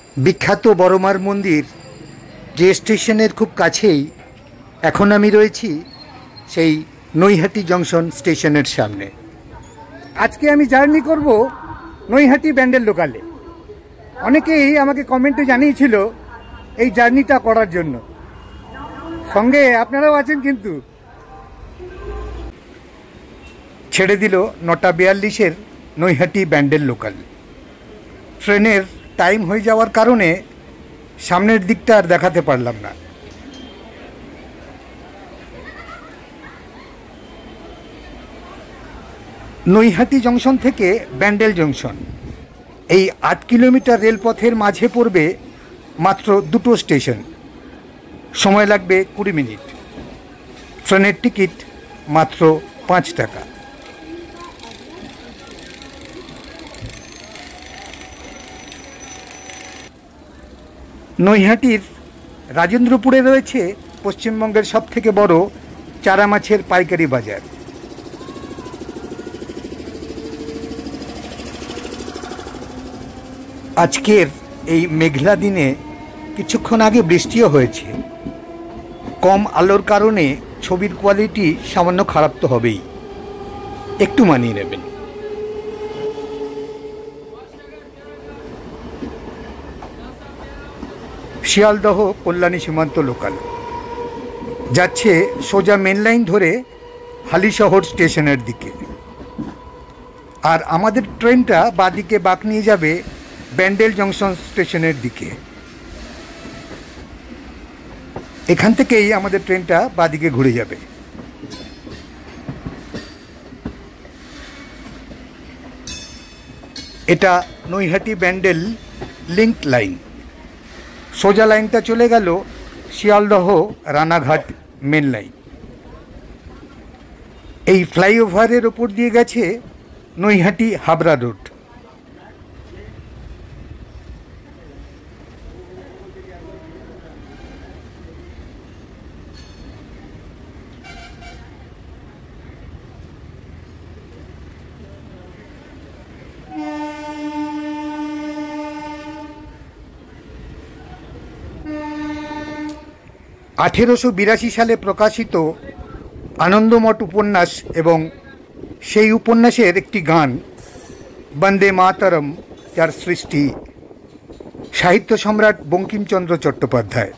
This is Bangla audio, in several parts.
বিখ্যাত বড়মার মন্দির যে স্টেশনের খুব কাছেই এখন আমি রয়েছি সেই নৈহাটি জংশন স্টেশনের সামনে। আজকে আমি জার্নি করব নৈহাটি ব্যান্ডেল লোকালে। অনেকেই আমাকে কমেন্টে জানিয়েছিল এই জার্নিটা করার জন্য, সঙ্গে আপনারাও আছেন। কিন্তু ছেড়ে দিল 9:42 নৈহাটি ব্যান্ডেল লোকাল। ট্রেনের টাইম হয়ে যাওয়ার কারণে সামনের দিকটা আর দেখাতে পারলাম না। নৈহাটি জংশন থেকে ব্যান্ডেল জংশন এই 8 কিলোমিটার রেলপথের মাঝে পড়বে মাত্র 2টো স্টেশন। সময় লাগবে 20 মিনিট। ট্রেনের টিকিট মাত্র 5 টাকা। নৈহাটির রাজেন্দ্রপুরে রয়েছে পশ্চিমবঙ্গের সবথেকে বড় চারা মাছের পাইকারি বাজার। আজকের এই মেঘলা দিনে কিছুক্ষণ আগে বৃষ্টিও হয়েছে। কম আলোর কারণে ছবির কোয়ালিটি সামান্য খারাপ তো হবেই, একটু মানিয়ে নেবেন। শিয়ালদহ কল্যাণী সীমান্ত লোকাল যাচ্ছে সোজা মেন লাইন ধরে হালিশহর স্টেশনের দিকে, আর আমাদের ট্রেনটা বাঁদিকে বাঁক নিয়ে যাবে ব্যান্ডেল জংশন স্টেশনের দিকে। এখান থেকেই আমাদের ট্রেনটা বাঁদিকে ঘুরে যাবে। এটা নৈহাটি ব্যান্ডেল লিঙ্ক লাইন। সোজা লাইনটা চলে গেল শিয়ালদহ রানাঘাট মেন লাইন। এই ফ্লাইওভারের ওপর দিয়ে গেছে নৈহাটি হাবড়া রোড। (1882) সালে প্রকাশিত আনন্দমঠ উপন্যাস এবং সেই উপন্যাসের একটি গান বন্দে মাতরম, যার সৃষ্টি সাহিত্য সম্রাট বঙ্কিমচন্দ্র চট্টোপাধ্যায়।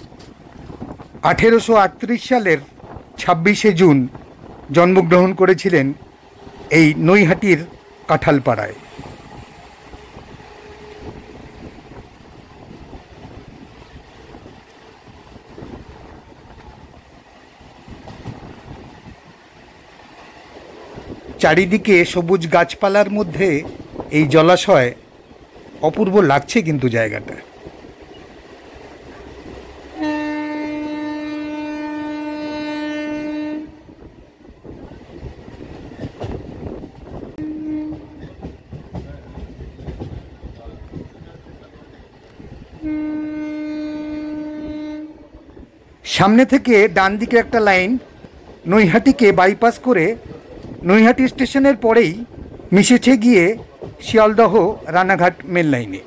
1838 সালের 26শে জুন জন্মগ্রহণ করেছিলেন এই নৈহাটির কাঁঠালপাড়ায়। চারিদিকে সবুজ গাছপালার মধ্যে এই জলাশয়, অপূর্ব লাগছে কিন্তু জায়গাটা। সামনে থেকে ডান দিকে একটা লাইন নৈহাটিকে বাইপাস করে নৈহাটি স্টেশনের পরেই মিশেছে গিয়ে শিয়ালদহ রানাঘাট মেন লাইনে।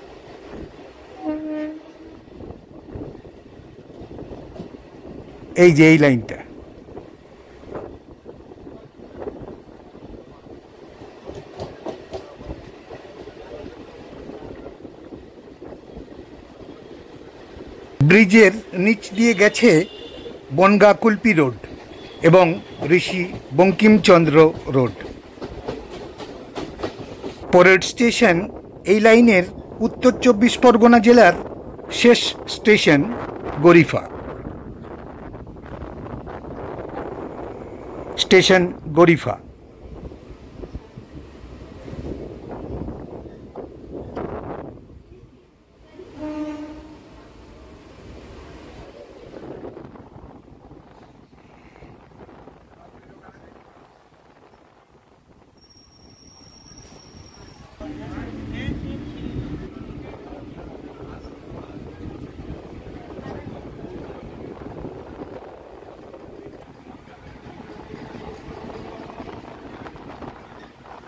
এই যে এই লাইনটা, ব্রিজের নিচ দিয়ে গেছে বনগা কুলপি রোড এবং ঋষি বঙ্কিমচন্দ্র রোড। পরের স্টেশন এই লাইনের উত্তর 24 পরগনা জেলার শেষ স্টেশন গরিফা। স্টেশন গরিফা।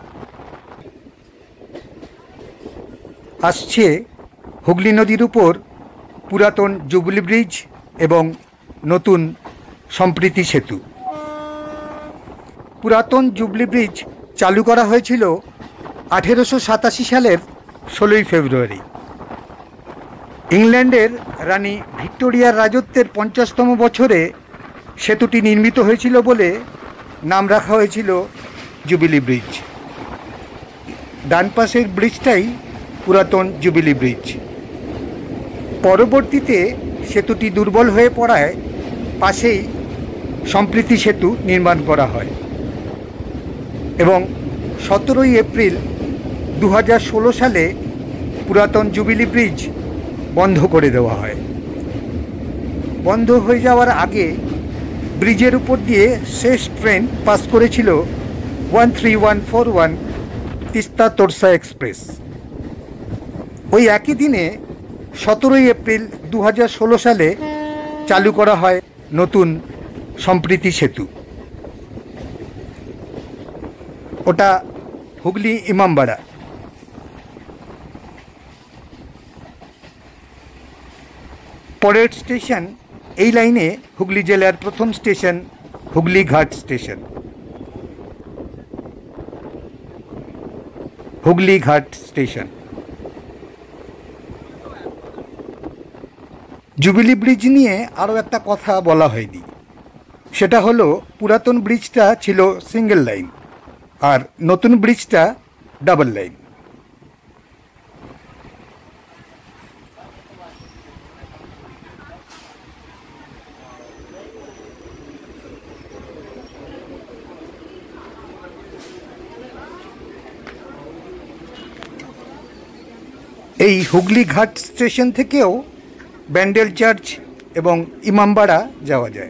আসছে হুগলি নদীর উপর পুরাতন জুবিলি ব্রিজ এবং নতুন সম্প্রীতি সেতু। পুরাতন জুবিলি ব্রিজ চালু করা হয়েছিল 1887 সালের 16 ফেব্রুয়ারি। ইংল্যান্ডের রানী ভিক্টোরিয়ার রাজত্বের 50তম বছরে সেতুটি নির্মিত হয়েছিল বলে নাম রাখা হয়েছিল জুবিলি ব্রিজ। ডান পাশের ব্রিজটাই পুরাতন জুবিলি ব্রিজ। পরবর্তীতে সেতুটি দুর্বল হয়ে পড়ায় পাশেই সম্প্রীতি সেতু নির্মাণ করা হয় এবং 17 এপ্রিল 2016 সালে পুরাতন জুবিলি ব্রিজ বন্ধ করে দেওয়া হয়। বন্ধ হয়ে যাওয়ার আগে ব্রিজের উপর দিয়ে শেষ ট্রেন পাস করেছিল 13141 তিস্তা তোরসা এক্সপ্রেস। ওই একই দিনে 17 এপ্রিল 2016 সালে চালু করা হয় নতুন সম্প্রীতি সেতু। ওটা হুগলি ইমামবাড়া। পরের স্টেশন এই লাইনে হুগলি জেলার প্রথম স্টেশন হুগলি ঘাট স্টেশন। হুগলি ঘাট স্টেশন। জুবিলি ব্রিজ নিয়ে আরও একটা কথা বলা হয়নি, সেটা হলো পুরাতন ব্রিজটা ছিল সিঙ্গেল লাইন আর নতুন ব্রিজটা ডাবল লাইন। এই হুগলি ঘাট স্টেশন থেকেও ব্যান্ডেল চার্চ এবং ইমামবাড়া যাওয়া যায়।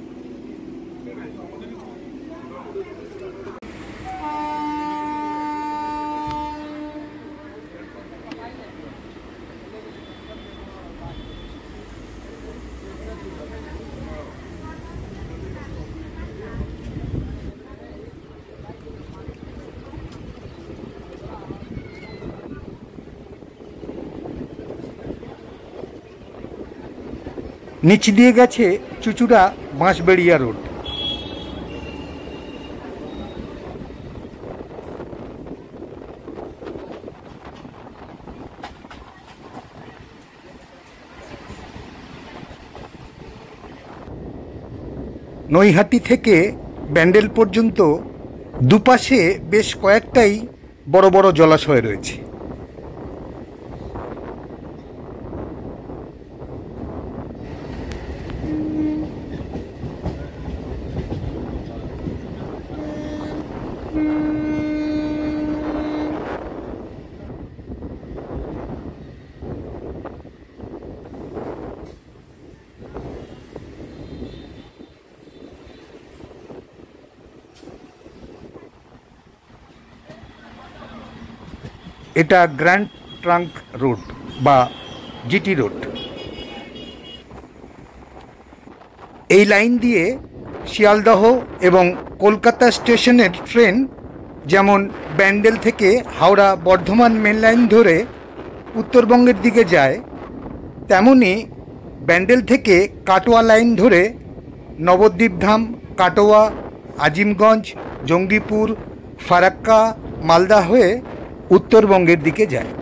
নিচ দিয়ে গেছে চুচুড়া বাঁশবেড়িয়া রোড। নৈহাটি থেকে ব্যান্ডেল পর্যন্ত দুপাশে বেশ কয়েকটাই বড় বড় জলাশয় রয়েছে। এটা গ্র্যান্ড ট্রাঙ্ক রোড বা জিটি রোড। এই লাইন দিয়ে শিয়ালদহ এবং কলকাতা স্টেশনের ট্রেন যেমন ব্যান্ডেল থেকে হাওড়া বর্ধমান মেন লাইন ধরে উত্তরবঙ্গের দিকে যায়, তেমনি ব্যান্ডেল থেকে কাটোয়া লাইন ধরে নবদ্বীপধাম, কাটোয়া, আজিমগঞ্জ, জঙ্গিপুর, ফারাক্কা, মালদা হয়ে উত্তরবঙ্গের দিকে যায়।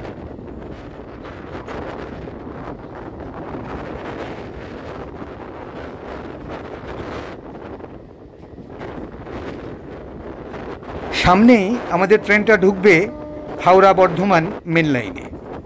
সামনেই আমাদের ট্রেনটা ঢুকবে হাওড়া বর্ধমান মেন লাইনে।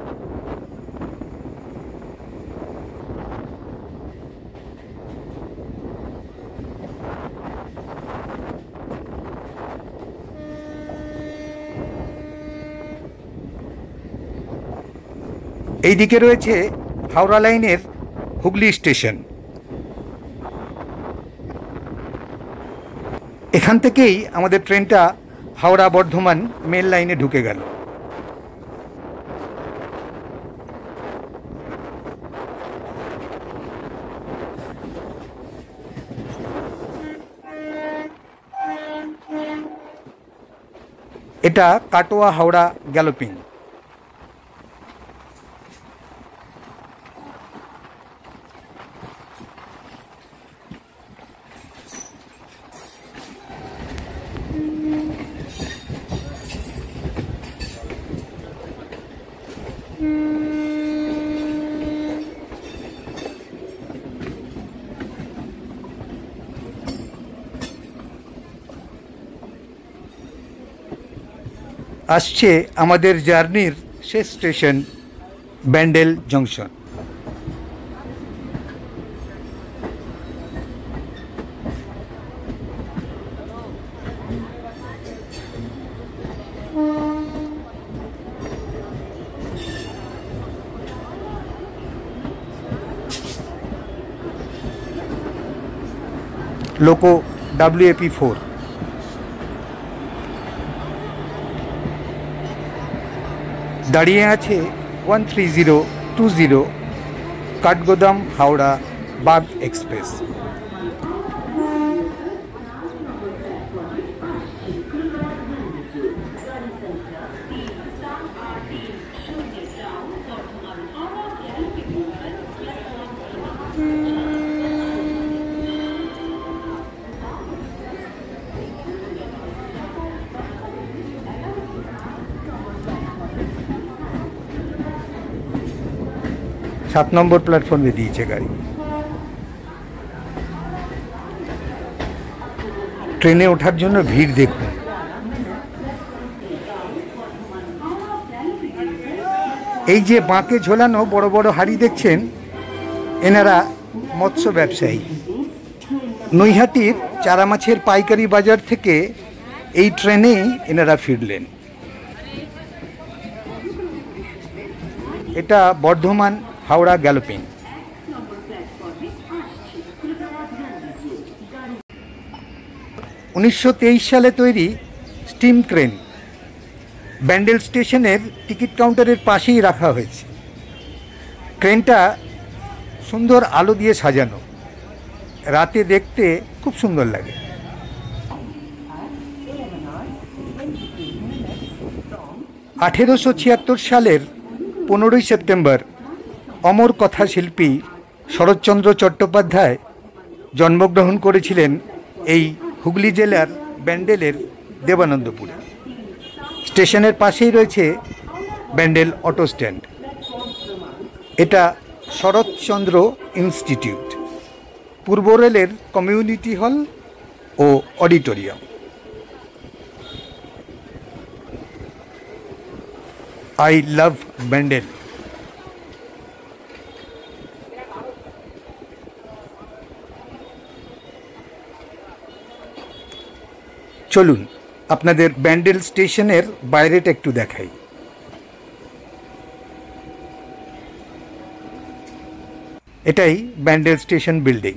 এই দিকে রয়েছে হাওড়া লাইনের হুগলি স্টেশন। এখান থেকেই আমাদের ট্রেনটা হাওড়া বর্ধমান মেন লাইনে ঢুকে গেল। এটা কাটোয়া হাওড়া গ্যালোপিং। আসছে আমাদের জার্নির শেষ স্টেশন ব্যান্ডেল জংশন। লোকো WAP4। দাঁড়িয়ে আছে 13020 কাঠগোদাম হাওড়া বাগ এক্সপ্রেস। সাত নম্বর প্ল্যাটফর্মে দিয়েছে গাড়ি। ট্রেনে ওঠার জন্য ভিড় দেখুন। এই যে বাঁকে ঝোলানো বড় বড় হাড়ি দেখছেন, এনারা মৎস্য ব্যবসায়ী। নৈহাটির চারা মাছের পাইকারি বাজার থেকে এই ট্রেনেই এনারা ফিরলেন। এটা বর্ধমান হাওড়া গ্যালোপিং। উনিশশো সালে তৈরি স্টিম ক্রেন ব্যান্ডেল স্টেশনের টিকিট কাউন্টারের পাশেই রাখা হয়েছে। ক্রেনটা সুন্দর আলো দিয়ে সাজানো, রাতে দেখতে খুব সুন্দর লাগে। '1876 সালের 15ই সেপ্টেম্বর অমর কথা শিল্পী শরৎচন্দ্র চট্টোপাধ্যায় জন্মগ্রহণ করেছিলেন এই হুগলি জেলার ব্যান্ডেলের দেবানন্দপুরে। স্টেশনের পাশেই রয়েছে ব্যান্ডেল অটো স্ট্যান্ড। এটা শরৎচন্দ্র ইনস্টিটিউট, পূর্ব রেলের কমিউনিটি হল ও অডিটোরিয়াম। I love Bandel. চলুন আপনাদের ব্যান্ডেল স্টেশনের বাইরেটা একটু দেখাই। এটাই ব্যান্ডেল স্টেশন বিল্ডিং।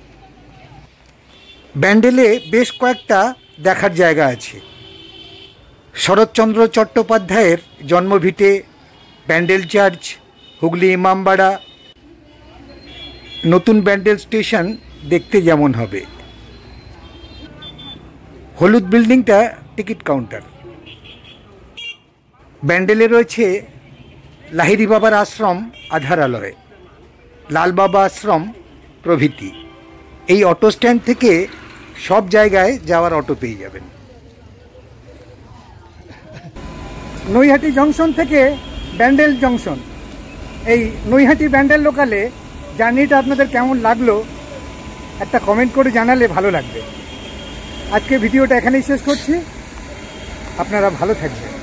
ব্যান্ডেলে বেশ কয়েকটা দেখার জায়গা আছে। শরৎচন্দ্র চট্টোপাধ্যায়ের জন্মভিটে ব্যান্ডেল চার্চ, হুগলি ইমামবাড়া। নতুন ব্যান্ডেল স্টেশন দেখতে যেমন হবে। হলুদ বিল্ডিংটা টিকিট কাউন্টার। ব্যান্ডেলে রয়েছে লাহিড়ী বাবার আশ্রম, আধারালয়, লাল বাবা আশ্রম প্রভৃতি। এই অটো স্ট্যান্ড থেকে সব জায়গায় যাওয়ার অটো পেয়ে যাবেন। নৈহাটি জংশন থেকে ব্যান্ডেল জংশন, এই নৈহাটি ব্যান্ডেল লোকালে জার্নিটা আপনাদের কেমন লাগলো একটা কমেন্ট করে জানালে ভালো লাগবে। আজকে ভিডিওটা এখানেই শেষ করছি। আপনারা ভালো থাকবেন।